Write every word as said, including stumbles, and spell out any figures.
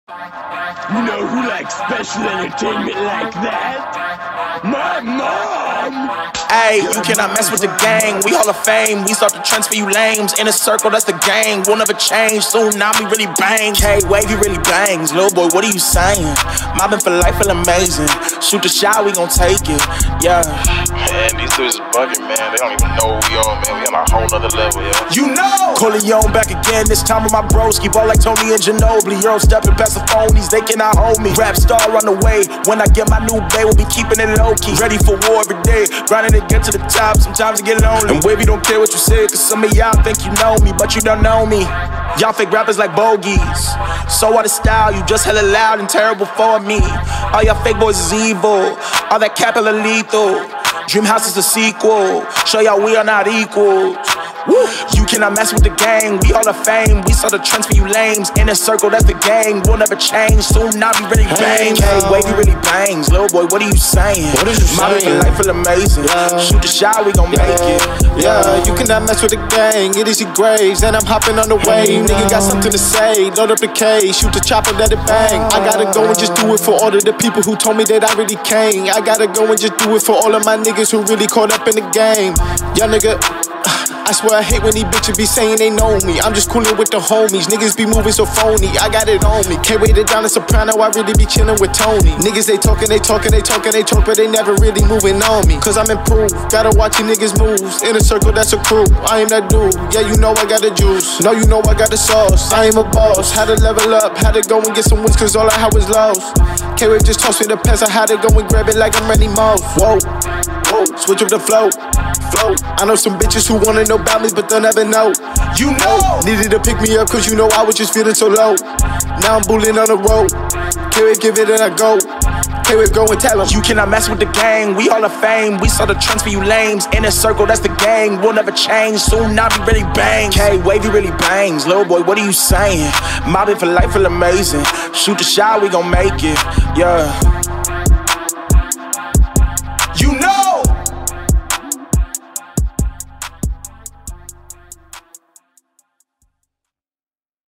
You know who likes special entertainment like that? My mom! Ayy, you cannot mess with the gang. We Hall of Fame, we start the trends for you lames. In a circle, that's the gang, we'll never change. Soon now we really bang. K-Wavy really bangs. Lil boy, what are you saying? Mobbing for life, feel amazing. Shoot the shot, we gon' take it, yeah. Man, these dudes is bugging, man. They don't even know who we are, man. We on a whole nother level, yeah. You know! Corleone back again, this time with my bros. Keep all like Tony and Ginobili. Earl stepping past the phonies, they cannot hold me. Rap star run away. When I get my new bay, we'll be keeping it low-key. Ready for war every day, grinding to get to the top. Sometimes I get lonely. And Wavy don't care what you say, cause some of y'all think you know me, but you don't know me. Y'all fake rappers like bogeys. So what a style, you just hella loud and terrible for me. All y'all fake boys is evil. All that capital lethal. Dream House is a sequel. Show y'all we are not equals. Woo. You cannot mess with the gang. We Hall of Fame. We saw the trends for you lames. In a circle, that's the gang. We'll never change. Soon I'll be really bang. K-Wavy really bangs. Lil boy, what are you saying? What is you Mobbing saying? for life feel amazing. Yeah. Shoot the shot, we gon' yeah. make it. Yeah, you cannot mess with the gang. It is your graves, and I'm hopping on the wave. Nigga got something to say. Load up the K, shoot the chopper, let it bang. I gotta go and just do it for all of the people who told me that I really came. I gotta go and just do it for all of my niggas who really caught up in the game. Yeah, nigga. I swear I hate when these bitches be saying they know me. I'm just coolin' with the homies. Niggas be moving so phony. I got it on me. Can't wait it down to Soprano. I really be chillin' with Tony. Niggas they talkin', they talkin', they talkin', they talk, but they never really moving on me. Cause I'm improved. Gotta watch you niggas moves. In a circle, that's a crew. I am that dude. Yeah, you know I got the juice. No, you know I got the sauce. I am a boss. Had to level up. Had to go and get some wins cause all I had was lows. K-Wave just tossed me the pants. I had to go and grab it like I'm Randy Moss. Whoa, whoa, switch up the flow. Flow. I know some bitches who wanna know about me, but they'll never know. You know, needed to pick me up, cause you know I was just feeling so low. Now I'm bullying on the road. K-Wave give it and I go. K-Wave go and tell them. You cannot mess with the gang. We Hall of Fame. We saw the trends for you lames. In a circle, that's the gang. We'll never change. Soon I'll be really bang. K-Wavy really bangs. Lil boy, what are you saying? Mobbing for life feel amazing. Shoot the shot, we gon' make it. Yeah.